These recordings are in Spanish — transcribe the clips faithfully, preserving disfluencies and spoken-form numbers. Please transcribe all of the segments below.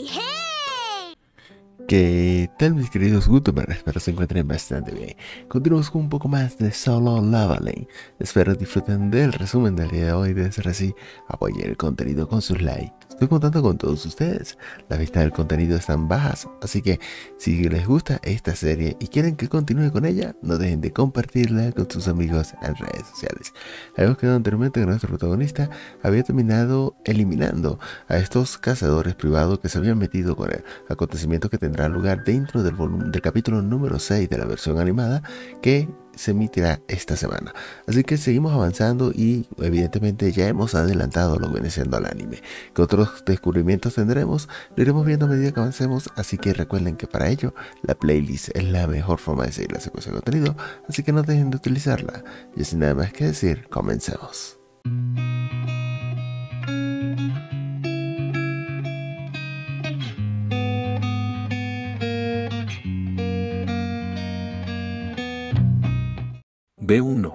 ¡Hey, hey! ¿Qué tal, mis queridos youtubers? Espero se encuentren bastante bien. Continuamos con un poco más de Solo Leveling. Espero disfruten del resumen del día de hoy. De ser así, apoyen el contenido con sus likes. Estoy contando con todos ustedes. Las vistas del contenido están bajas, así que si les gusta esta serie y quieren que continúe con ella, no dejen de compartirla con sus amigos en redes sociales. Habíamos quedado anteriormente que nuestro protagonista había terminado eliminando a estos cazadores privados que se habían metido con él, acontecimiento que tendrá lugar dentro del, volumen, del capítulo número seis de la versión animada que se emitirá esta semana. Así que seguimos avanzando y evidentemente ya hemos adelantado lo que viene siendo el anime. ¿Qué otros descubrimientos tendremos? Lo iremos viendo a medida que avancemos, así que recuerden que para ello la playlist es la mejor forma de seguir la secuencia de contenido, así que no dejen de utilizarla. Y sin nada más que decir, comencemos. B uno.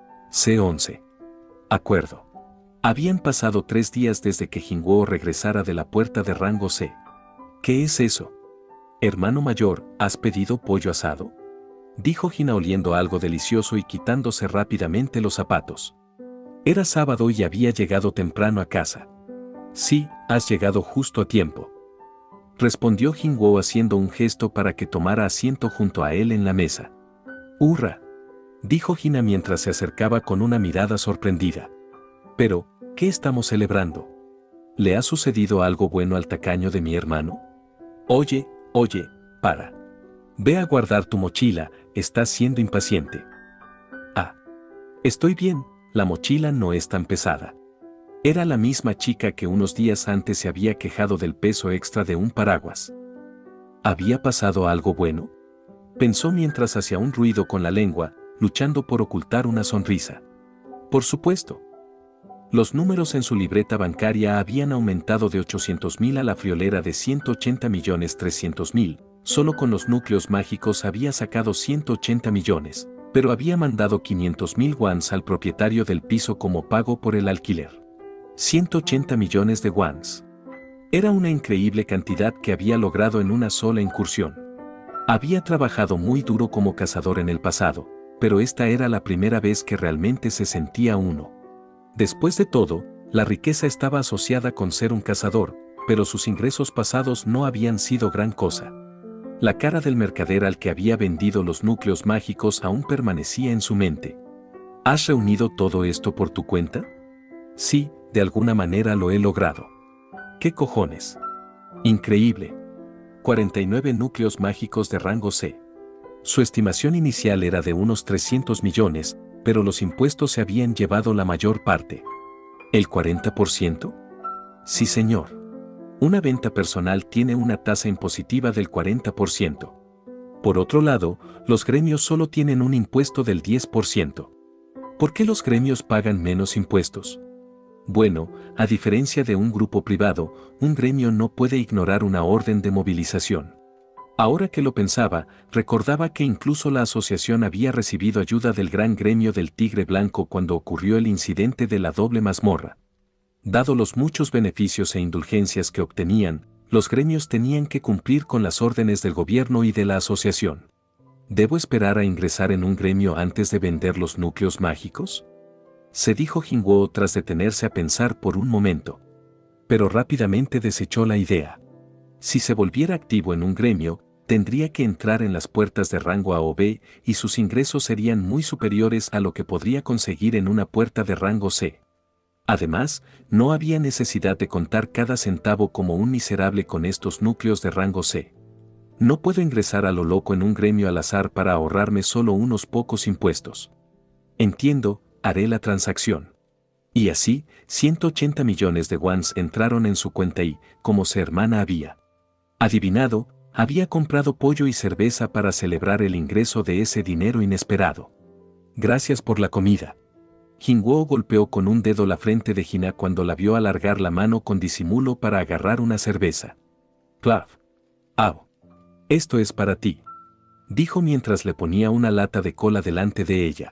C once. Acuerdo. Habían pasado tres días desde que Jinwoo regresara de la puerta de rango C. ¿Qué es eso? Hermano mayor, ¿has pedido pollo asado? Dijo Hina oliendo algo delicioso y quitándose rápidamente los zapatos. Era sábado y había llegado temprano a casa. Sí, has llegado justo a tiempo. Respondió Jinwoo haciendo un gesto para que tomara asiento junto a él en la mesa. ¡Hurra!, dijo Hina mientras se acercaba con una mirada sorprendida. Pero, ¿qué estamos celebrando? ¿Le ha sucedido algo bueno al tacaño de mi hermano? Oye, oye, para. Ve a guardar tu mochila, estás siendo impaciente. Ah. Estoy bien, la mochila no es tan pesada. Era la misma chica que unos días antes se había quejado del peso extra de un paraguas. ¿Había pasado algo bueno? Pensó mientras hacía un ruido con la lengua, luchando por ocultar una sonrisa. Por supuesto. Los números en su libreta bancaria habían aumentado de ochocientos mil a la friolera de ciento ochenta millones trescientos mil, solo con los núcleos mágicos había sacado ciento ochenta millones, pero había mandado quinientos mil wons al propietario del piso como pago por el alquiler. ciento ochenta millones de wons. Era una increíble cantidad que había logrado en una sola incursión. Había trabajado muy duro como cazador en el pasado, pero esta era la primera vez que realmente se sentía uno. Después de todo, la riqueza estaba asociada con ser un cazador, pero sus ingresos pasados no habían sido gran cosa. La cara del mercader al que había vendido los núcleos mágicos aún permanecía en su mente. ¿Has reunido todo esto por tu cuenta? Sí, de alguna manera lo he logrado. ¿Qué cojones? Increíble. cuarenta y nueve núcleos mágicos de rango C. Su estimación inicial era de unos trescientos millones, pero los impuestos se habían llevado la mayor parte. ¿El cuarenta por ciento? Sí, señor. Una venta personal tiene una tasa impositiva del cuarenta por ciento. Por otro lado, los gremios solo tienen un impuesto del diez por ciento. ¿Por qué los gremios pagan menos impuestos? Bueno, a diferencia de un grupo privado, un gremio no puede ignorar una orden de movilización. Ahora que lo pensaba, recordaba que incluso la asociación había recibido ayuda del gran gremio del Tigre Blanco cuando ocurrió el incidente de la doble mazmorra. Dado los muchos beneficios e indulgencias que obtenían, los gremios tenían que cumplir con las órdenes del gobierno y de la asociación. ¿Debo esperar a ingresar en un gremio antes de vender los núcleos mágicos?, se dijo Jinwoo tras detenerse a pensar por un momento. Pero rápidamente desechó la idea. Si se volviera activo en un gremio, tendría que entrar en las puertas de rango A o B y sus ingresos serían muy superiores a lo que podría conseguir en una puerta de rango C. Además, no había necesidad de contar cada centavo como un miserable con estos núcleos de rango C. No puedo ingresar a lo loco en un gremio al azar para ahorrarme solo unos pocos impuestos. Entiendo, haré la transacción. Y así, ciento ochenta millones de wons entraron en su cuenta y, como su hermana había adivinado, había comprado pollo y cerveza para celebrar el ingreso de ese dinero inesperado. Gracias por la comida. Jinwoo golpeó con un dedo la frente de Hina cuando la vio alargar la mano con disimulo para agarrar una cerveza. Clav. Au. Esto es para ti, dijo mientras le ponía una lata de cola delante de ella.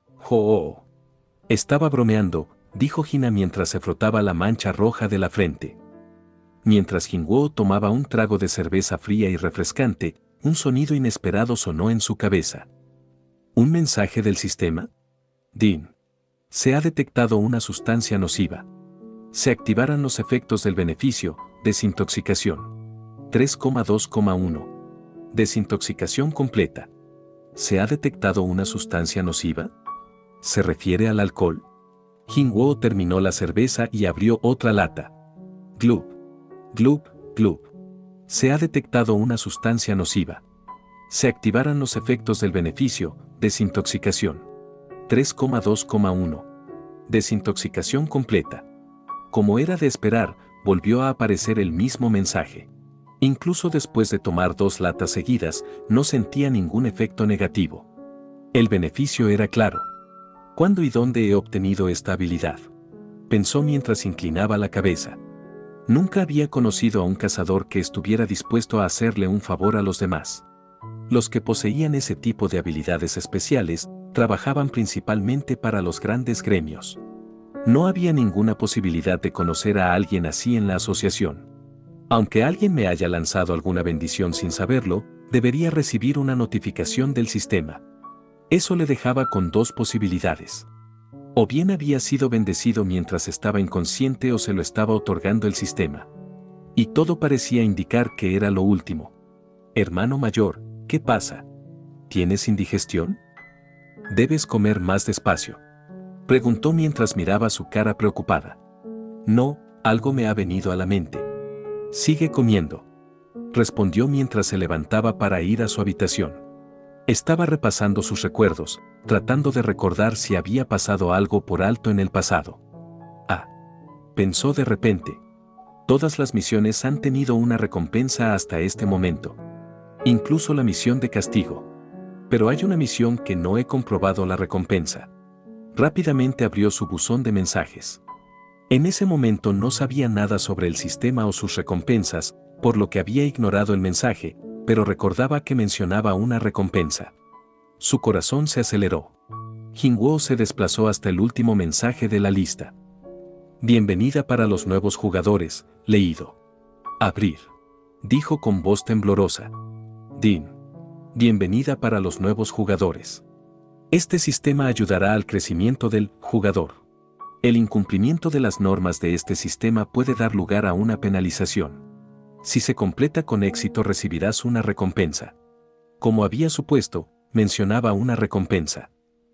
¡Jo! Estaba bromeando, dijo Hina mientras se frotaba la mancha roja de la frente. Mientras Jingwoo tomaba un trago de cerveza fría y refrescante, un sonido inesperado sonó en su cabeza. ¿Un mensaje del sistema? Din. Se ha detectado una sustancia nociva. Se activarán los efectos del beneficio, desintoxicación. tres coma dos coma uno. Desintoxicación completa. ¿Se ha detectado una sustancia nociva? ¿Se refiere al alcohol? Jingwoo terminó la cerveza y abrió otra lata. Glub. Glub, glub. Se ha detectado una sustancia nociva. Se activarán los efectos del beneficio, desintoxicación. tres coma dos coma uno. Desintoxicación completa. Como era de esperar, volvió a aparecer el mismo mensaje. Incluso después de tomar dos latas seguidas, no sentía ningún efecto negativo. El beneficio era claro. ¿Cuándo y dónde he obtenido esta habilidad?, pensó mientras inclinaba la cabeza. Nunca había conocido a un cazador que estuviera dispuesto a hacerle un favor a los demás. Los que poseían ese tipo de habilidades especiales trabajaban principalmente para los grandes gremios. No había ninguna posibilidad de conocer a alguien así en la asociación. Aunque alguien me haya lanzado alguna bendición sin saberlo, debería recibir una notificación del sistema. Eso le dejaba con dos posibilidades. O bien había sido bendecido mientras estaba inconsciente o se lo estaba otorgando el sistema. Y todo parecía indicar que era lo último. Hermano mayor, ¿qué pasa? ¿Tienes indigestión? ¿Debes comer más despacio?, preguntó mientras miraba su cara preocupada. No, algo me ha venido a la mente. Sigue comiendo, respondió mientras se levantaba para ir a su habitación. Estaba repasando sus recuerdos, tratando de recordar si había pasado algo por alto en el pasado. Ah, pensó de repente. Todas las misiones han tenido una recompensa hasta este momento. Incluso la misión de castigo. Pero hay una misión que no he comprobado la recompensa. Rápidamente abrió su buzón de mensajes. En ese momento no sabía nada sobre el sistema o sus recompensas, por lo que había ignorado el mensaje, pero recordaba que mencionaba una recompensa. Su corazón se aceleró. Jingwoo se desplazó hasta el último mensaje de la lista. Bienvenida para los nuevos jugadores, leído. Abrir. Dijo con voz temblorosa. Din. Bienvenida para los nuevos jugadores. Este sistema ayudará al crecimiento del jugador. El incumplimiento de las normas de este sistema puede dar lugar a una penalización. Si se completa con éxito recibirás una recompensa. Como había supuesto, mencionaba una recompensa.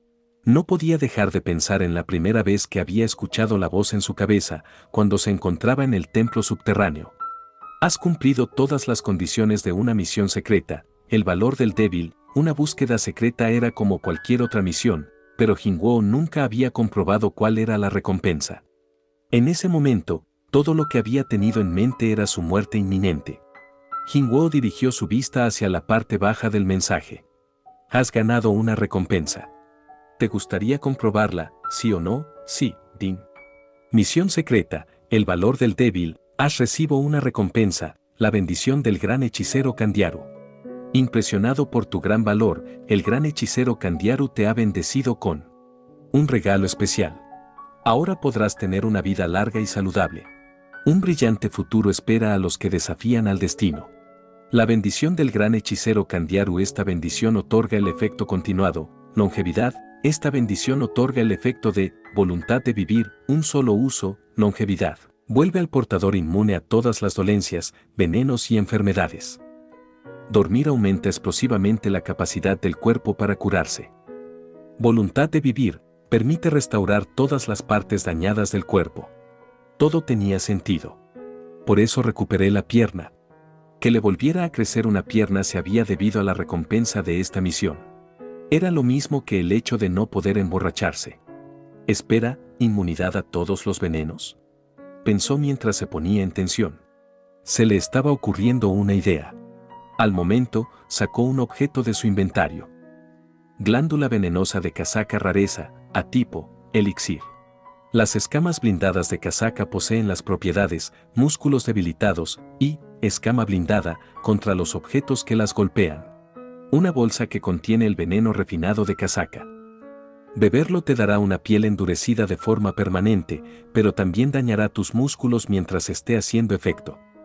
No podía dejar de pensar en la primera vez que había escuchado la voz en su cabeza, cuando se encontraba en el templo subterráneo. Has cumplido todas las condiciones de una misión secreta, el valor del débil. Una búsqueda secreta era como cualquier otra misión, pero Jingwoo nunca había comprobado cuál era la recompensa. En ese momento, todo lo que había tenido en mente era su muerte inminente. Jingwoo dirigió su vista hacia la parte baja del mensaje. Has ganado una recompensa. ¿Te gustaría comprobarla, sí o no? Sí, Din. Misión secreta, el valor del débil. Has recibido una recompensa, la bendición del gran hechicero Candiaru. Impresionado por tu gran valor, el gran hechicero Candiaru te ha bendecido con un regalo especial. Ahora podrás tener una vida larga y saludable. Un brillante futuro espera a los que desafían al destino. La bendición del gran hechicero Candiaru. Esta bendición otorga el efecto continuado, longevidad. Esta bendición otorga el efecto de voluntad de vivir, un solo uso, longevidad. Vuelve al portador inmune a todas las dolencias, venenos y enfermedades. Dormir aumenta explosivamente la capacidad del cuerpo para curarse. Voluntad de vivir, permite restaurar todas las partes dañadas del cuerpo. Todo tenía sentido. Por eso recuperé la pierna. Que le volviera a crecer una pierna se había debido a la recompensa de esta misión. Era lo mismo que el hecho de no poder emborracharse. Espera, ¿inmunidad a todos los venenos?, pensó mientras se ponía en tensión. Se le estaba ocurriendo una idea. Al momento, sacó un objeto de su inventario. Glándula venenosa de casaca rareza, A tipo, elixir. Las escamas blindadas de casaca poseen las propiedades, músculos debilitados, y, escama blindada, contra los objetos que las golpean. Una bolsa que contiene el veneno refinado de casaca. Beberlo te dará una piel endurecida de forma permanente, pero también dañará tus músculos mientras esté haciendo efecto.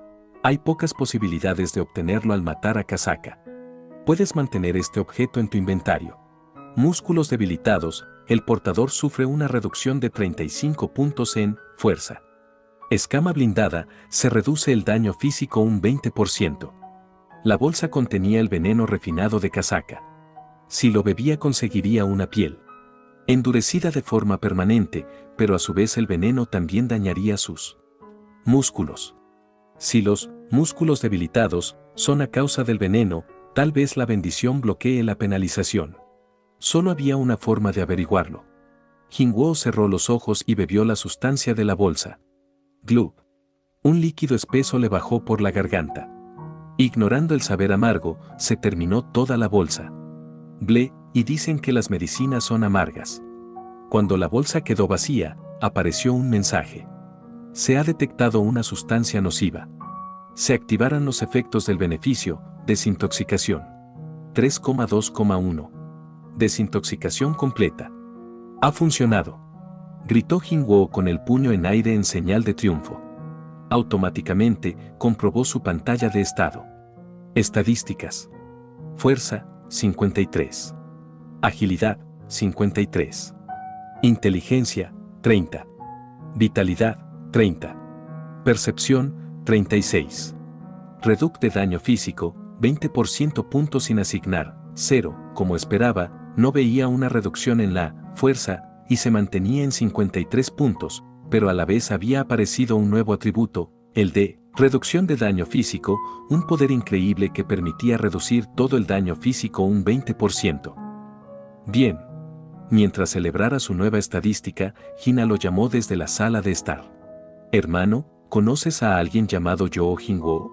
Hay pocas posibilidades de obtenerlo al matar a Kasaka. Puedes mantener este objeto en tu inventario. Músculos debilitados, el portador sufre una reducción de treinta y cinco puntos en fuerza. Escama blindada, se reduce el daño físico un veinte por ciento. La bolsa contenía el veneno refinado de Kasaka. Si lo bebía conseguiría una piel endurecida de forma permanente, pero a su vez el veneno también dañaría sus músculos. Si los músculos debilitados son a causa del veneno, tal vez la bendición bloquee la penalización. Solo había una forma de averiguarlo. Jingwoo cerró los ojos y bebió la sustancia de la bolsa. Glub. Un líquido espeso le bajó por la garganta. Ignorando el saber amargo, se terminó toda la bolsa. Ble, y dicen que las medicinas son amargas. Cuando la bolsa quedó vacía, apareció un mensaje. Se ha detectado una sustancia nociva. Se activarán los efectos del beneficio, desintoxicación. tres coma dos coma uno. Desintoxicación completa. Ha funcionado. Gritó Jingwoo con el puño en aire en señal de triunfo. Automáticamente, comprobó su pantalla de estado. Estadísticas. Fuerza, cincuenta y tres. Agilidad, cincuenta y tres. Inteligencia, treinta. Vitalidad, treinta. Percepción, treinta y seis. Reduc de daño físico, veinte por ciento puntos sin asignar, cero, como esperaba, no veía una reducción en la fuerza y se mantenía en cincuenta y tres puntos, pero a la vez había aparecido un nuevo atributo, el de reducción de daño físico, un poder increíble que permitía reducir todo el daño físico un veinte por ciento. Bien. Mientras celebrara su nueva estadística, Hina lo llamó desde la sala de estar. Hermano, ¿conoces a alguien llamado Yoo Jingwoo?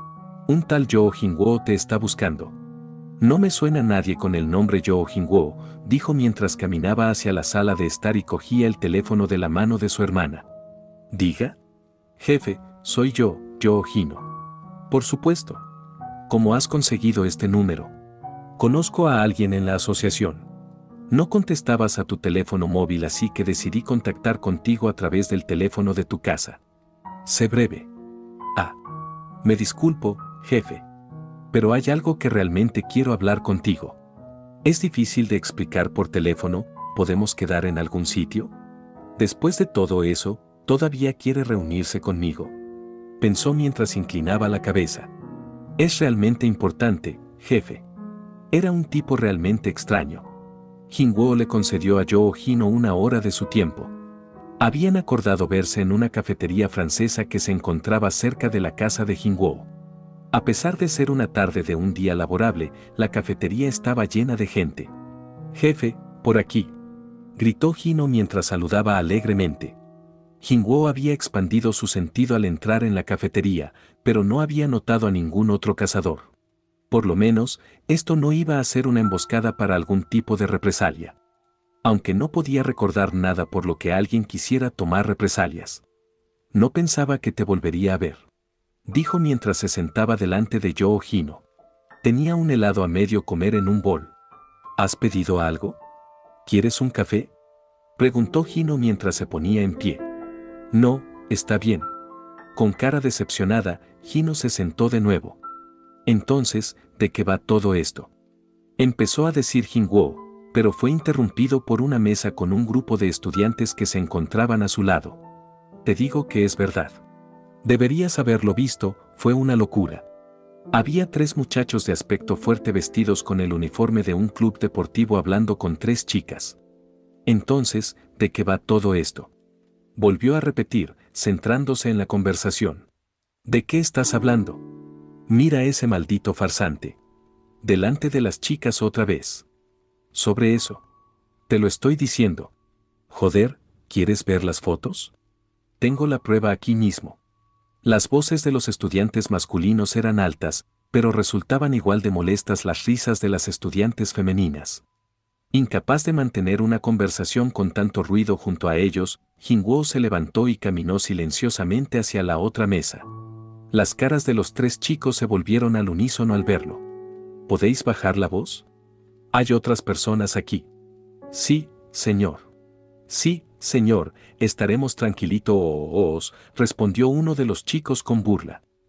Un tal Yoo Jingwoo te está buscando. No me suena nadie con el nombre Yoo Jingwoo, dijo mientras caminaba hacia la sala de estar y cogía el teléfono de la mano de su hermana. Diga. Jefe, soy yo, Yoo Hino. Por supuesto. ¿Cómo has conseguido este número? Conozco a alguien en la asociación. No contestabas a tu teléfono móvil, así que decidí contactar contigo a través del teléfono de tu casa. Sé breve. Ah. Me disculpo, jefe. Pero hay algo que realmente quiero hablar contigo. ¿Es difícil de explicar por teléfono? ¿Podemos quedar en algún sitio? Después de todo eso, ¿todavía quiere reunirse conmigo? Pensó mientras inclinaba la cabeza. Es realmente importante, jefe. Era un tipo realmente extraño. Jingwoo le concedió a Yoo Hino una hora de su tiempo. Habían acordado verse en una cafetería francesa que se encontraba cerca de la casa de Jingwoo. A pesar de ser una tarde de un día laborable, la cafetería estaba llena de gente. Jefe, por aquí. Gritó Hino mientras saludaba alegremente. Jingwoo había expandido su sentido al entrar en la cafetería, pero no había notado a ningún otro cazador. Por lo menos, esto no iba a ser una emboscada para algún tipo de represalia. Aunque no podía recordar nada por lo que alguien quisiera tomar represalias. No pensaba que te volvería a ver. Dijo mientras se sentaba delante de Yoo Hino. Tenía un helado a medio comer en un bol. ¿Has pedido algo? ¿Quieres un café? Preguntó Hino mientras se ponía en pie. No, está bien. Con cara decepcionada, Hino se sentó de nuevo. Entonces, ¿de qué va todo esto? Empezó a decir Jingwoo, pero fue interrumpido por una mesa con un grupo de estudiantes que se encontraban a su lado. Te digo que es verdad. Deberías haberlo visto, fue una locura. Había tres muchachos de aspecto fuerte vestidos con el uniforme de un club deportivo hablando con tres chicas. Entonces, ¿de qué va todo esto? Volvió a repetir, centrándose en la conversación. ¿De qué estás hablando? Mira ese maldito farsante. Delante de las chicas otra vez. Sobre eso. Te lo estoy diciendo. Joder, ¿quieres ver las fotos? Tengo la prueba aquí mismo. Las voces de los estudiantes masculinos eran altas, pero resultaban igual de molestas las risas de las estudiantes femeninas. Incapaz de mantener una conversación con tanto ruido junto a ellos, Jingwoo se levantó y caminó silenciosamente hacia la otra mesa. Las caras de los tres chicos se volvieron al unísono al verlo. ¿Podéis bajar la voz? ¿Hay otras personas aquí? Sí, señor. Sí, señor, estaremos tranquilitos, respondió uno de los chicos con burla.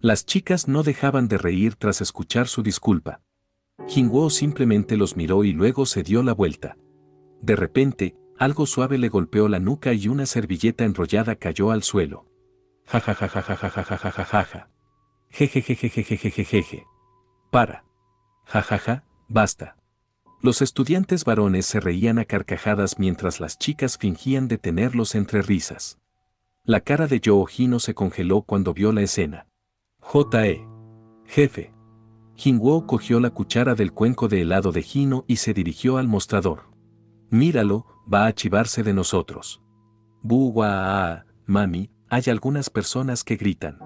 Las chicas no dejaban de reír tras escuchar su disculpa. Jingwoo simplemente los miró y luego se dio la vuelta. De repente, algo suave le golpeó la nuca y una servilleta enrollada cayó al suelo. Ja ja ja ja ja ja ja ja ja ja ja ja. Jejejejejejejejeje. Para. Ja ja ja, basta. Los estudiantes varones se reían a carcajadas mientras las chicas fingían detenerlos entre risas. La cara de Yoo Hino se congeló cuando vio la escena. J.E. Jefe. Jingwoo cogió la cuchara del cuenco de helado de Hino y se dirigió al mostrador. Míralo, va a chivarse de nosotros. Bu guaa, mami, hay algunas personas que gritan.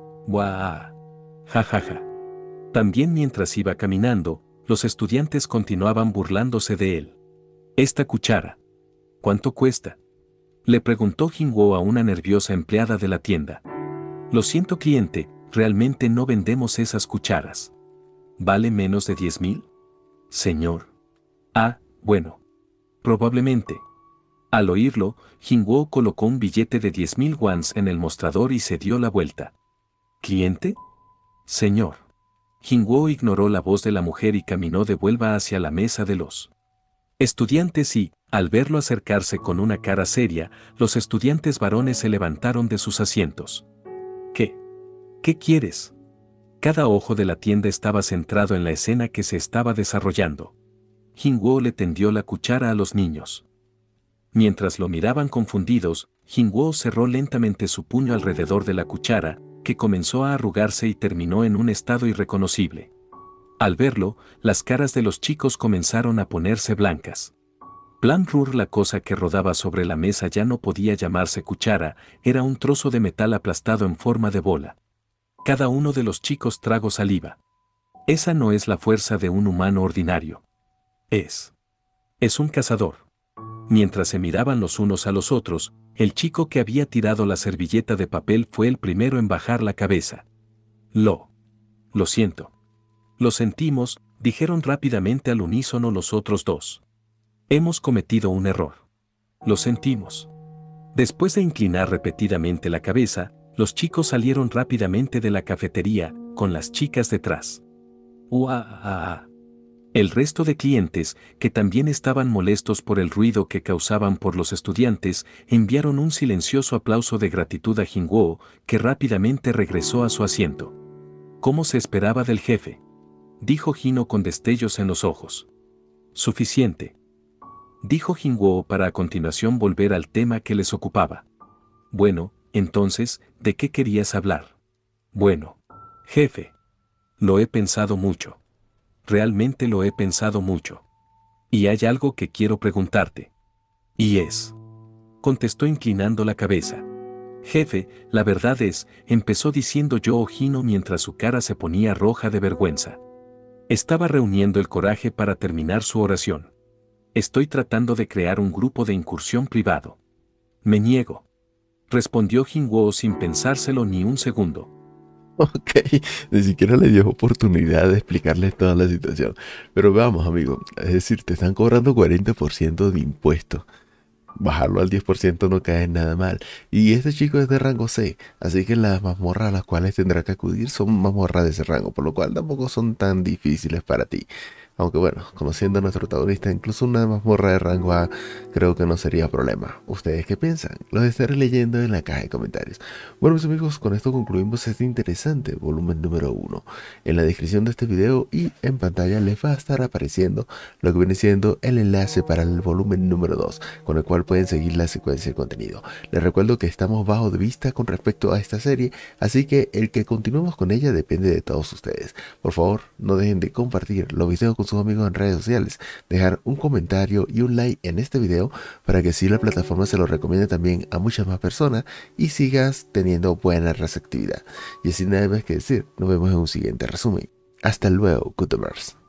Guaa. Ja ja ja. También mientras iba caminando, los estudiantes continuaban burlándose de él. Esta cuchara. ¿Cuánto cuesta? Le preguntó Jingwoo a una nerviosa empleada de la tienda. Lo siento, cliente, realmente no vendemos esas cucharas. ¿Vale menos de diez mil? Señor. Ah, bueno. Probablemente. Al oírlo, Jingwoo colocó un billete de diez mil wons en el mostrador y se dio la vuelta. ¿Cliente? Señor. Jingwoo ignoró la voz de la mujer y caminó de vuelta hacia la mesa de los estudiantes y, al verlo acercarse con una cara seria, los estudiantes varones se levantaron de sus asientos. ¿Qué? ¿Qué quieres? Cada ojo de la tienda estaba centrado en la escena que se estaba desarrollando. Jingwoo le tendió la cuchara a los niños. Mientras lo miraban confundidos, Jingwoo cerró lentamente su puño alrededor de la cuchara, que comenzó a arrugarse y terminó en un estado irreconocible. Al verlo, las caras de los chicos comenzaron a ponerse blancas. Plan Rur, la cosa que rodaba sobre la mesa ya no podía llamarse cuchara, era un trozo de metal aplastado en forma de bola. Cada uno de los chicos tragó saliva. Esa no es la fuerza de un humano ordinario. Es. Es un cazador. Mientras se miraban los unos a los otros, el chico que había tirado la servilleta de papel fue el primero en bajar la cabeza. Lo. Lo siento. Lo sentimos, dijeron rápidamente al unísono los otros dos. Hemos cometido un error. Lo sentimos. Después de inclinar repetidamente la cabeza, los chicos salieron rápidamente de la cafetería, con las chicas detrás. Uah. El resto de clientes, que también estaban molestos por el ruido que causaban por los estudiantes, enviaron un silencioso aplauso de gratitud a Jingwoo, que rápidamente regresó a su asiento. ¿Cómo se esperaba del jefe?, dijo Hino con destellos en los ojos. Suficiente, dijo Jingwoo para a continuación volver al tema que les ocupaba. Bueno, entonces, ¿de qué querías hablar? Bueno, jefe, lo he pensado mucho. Realmente lo he pensado mucho. Y hay algo que quiero preguntarte. Y es. Contestó inclinando la cabeza. Jefe, la verdad es, empezó diciendo Yoo Hino mientras su cara se ponía roja de vergüenza. Estaba reuniendo el coraje para terminar su oración. Estoy tratando de crear un grupo de incursión privado. Me niego. Respondió Jingwoo sin pensárselo ni un segundo. Ok, ni siquiera le dio oportunidad de explicarle toda la situación. Pero vamos, amigo, es decir, te están cobrando cuarenta por ciento de impuestos. Bajarlo al diez por ciento no cae nada mal. Y este chico es de rango C, así que las mazmorras a las cuales tendrá que acudir son mazmorras de ese rango, por lo cual tampoco son tan difíciles para ti. Aunque bueno, conociendo a nuestro protagonista, incluso una mazmorra de rango A creo que no sería problema. ¿Ustedes qué piensan? Los estaré leyendo en la caja de comentarios. Bueno, mis amigos, con esto concluimos este interesante volumen número uno. En la descripción de este video y en pantalla les va a estar apareciendo lo que viene siendo el enlace para el volumen número dos, con el cual pueden seguir la secuencia de contenido. Les recuerdo que estamos bajo de vista con respecto a esta serie, así que el que continuemos con ella depende de todos ustedes. Por favor, no dejen de compartir los videos con sus amigos en redes sociales, dejar un comentario y un like en este video para que así la plataforma se lo recomiende también a muchas más personas y sigas teniendo buena receptividad. Y sin nada más que decir, nos vemos en un siguiente resumen. Hasta luego, Youtubers.